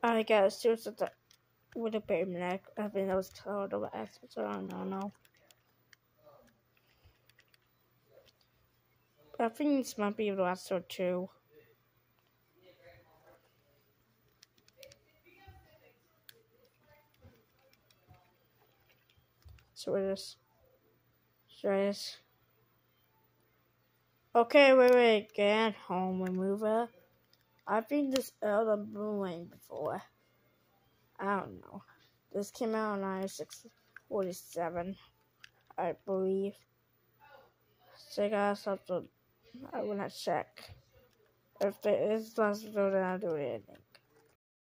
I guess it was with a Boomerang. I think that was called over Xbox. I don't know. I think this might be the last one too. So it is. Okay, wait, get home remover. I've seen this other Boomerang before. I don't know. This came out in 9647, I believe. So I got something I wanna check. If there is last video, then I'll do it.